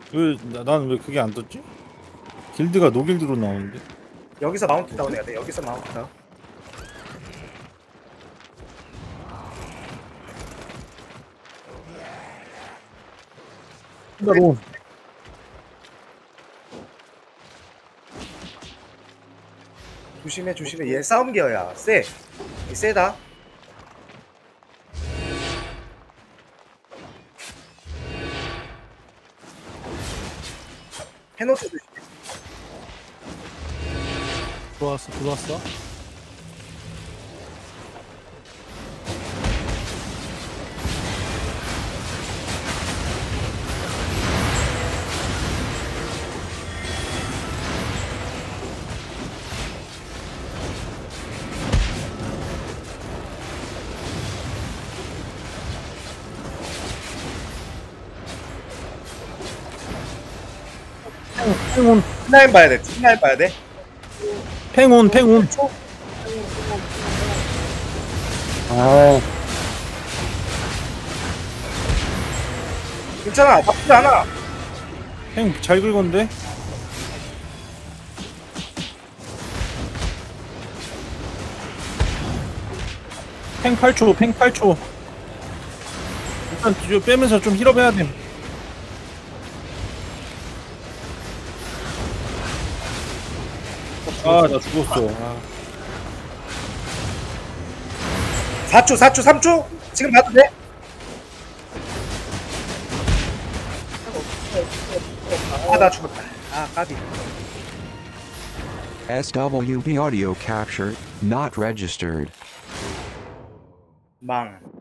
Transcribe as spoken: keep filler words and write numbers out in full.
왜 나는 왜 그게 안 떴지? 길드가 노길드로 나오는데. 여기서 마운트 다운 해야 돼. 여기서 마운트 다운. 진짜로. 조심해 조심해. 얘 싸움 기어야. 세. 얘 세다. 해노트 조심해. 들어왔어 들어왔어. 팽온 티나인 봐야 돼. 티나인 봐야 돼. 팽온 팽온. 아 괜찮아. 나쁘지 않아. 팽 잘 긁었는데. 팽 팔 초 팽 팔 초. 일단 뒤로 빼면서 좀 힐업해야 돼. 아 나 죽었어. 아. 사 초 사 초 삼 초. 지금 봐도 돼. 아 나 죽었다. 아 까비. S W B audio capture, not registered. 망.